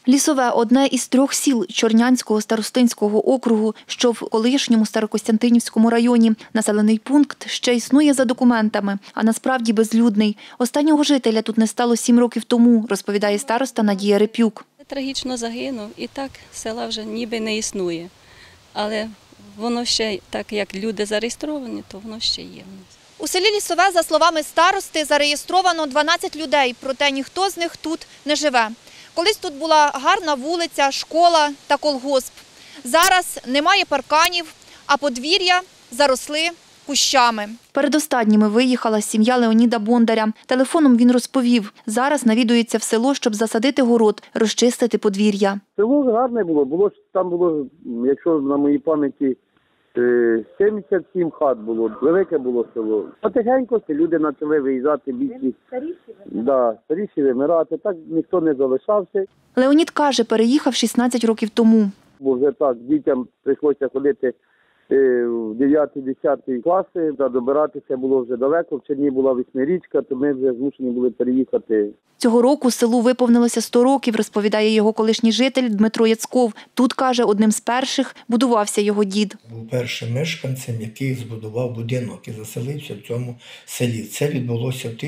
Лісове – одне із 3 сіл Чорнянського старостинського округу, що в колишньому Старокостянтинівському районі. Населений пункт ще існує за документами, а насправді безлюдний. Останнього жителя тут не стало 7 років тому, розповідає староста Надія Репюк. Трагічно загинув, і так села вже ніби не існує. Але воно ще, так як люди зареєстровані, то воно ще є в нас. У селі Лісове, за словами старости, зареєстровано 12 людей, проте ніхто з них тут не живе. Колись тут була гарна вулиця, школа та колгосп. Зараз немає парканів, а подвір'я заросли кущами. Передостанніми виїхала сім'я Леоніда Бондаря. Телефоном він розповів, зараз навідується в село, щоб засадити город, розчистити подвір'я. Село гарне було, там було, якщо на моїй пам'яті, 77 хат було, велике було село. Потихеньку люди почали виїжджати більші, старіші вимирати, так ніхто не залишався. Леонід каже, переїхав 16 років тому. Бо вже так, дітям прийшлося ходити в 9-10 класи, добиратися було вже далеко, в Черні була 8-річка, то ми вже змушені були переїхати. Цього року селу виповнилося 100 років, розповідає його колишній житель Дмитро Яцков. Тут, каже, одним з перших будувався його дід. Був першим мешканцем, який збудував будинок і заселився в цьому селі. Це відбулося в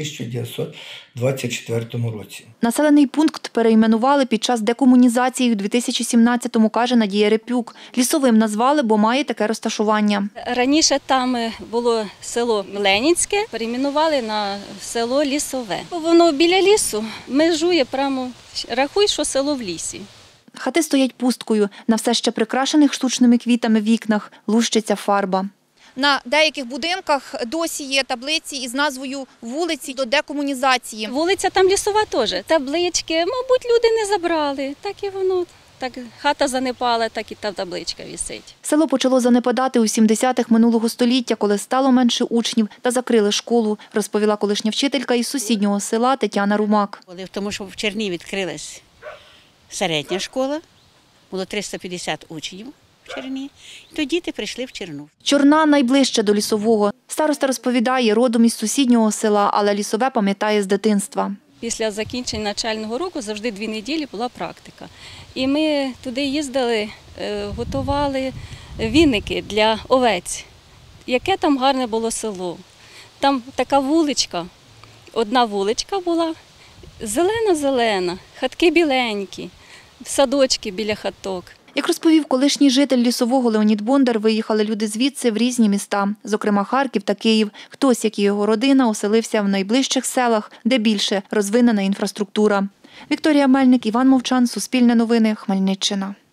1924 році. Населений пункт перейменували під час декомунізації у 2017-му, каже Надія Репюк. Лісовим назвали, бо має таке розташування. Раніше там було село Ленінське, перейменували на село Лісове. Воно біля лісу. Межує прямо, рахуй, що село в лісі. Хати стоять пусткою. На все ще прикрашених штучними квітами вікнах лущиться фарба. На деяких будинках досі є таблиці із назвою вулиці до декомунізації. Вулиця там Лісова теж. Таблички, мабуть, люди не забрали. Так і воно. Так хата занепала, так і та табличка висить. Село почало занепадати у 70-х минулого століття, коли стало менше учнів та закрили школу, розповіла колишня вчителька із сусіднього села Тетяна Румак. Тому що в Черні відкрилась середня школа, було 350 учнів в Черні, і то діти прийшли в Черну. Чорна найближче до Лісового. Староста розповідає, родом із сусіднього села, але Лісове пам'ятає з дитинства. Після закінчення навчального року завжди 2 неділі була практика. І ми туди їздили, готували віники для овець. Яке там гарне було село. Там така вуличка, одна вуличка була, зелена-зелена, хатки біленькі, садочки біля хаток. Як розповів колишній житель Лісового Леонід Бондар, виїхали люди звідси в різні міста, зокрема Харків та Київ. Хтось, як і його родина, оселився в найближчих селах, де більше розвинена інфраструктура. Вікторія Мельник, Іван Мовчан, Суспільне новини, Хмельниччина.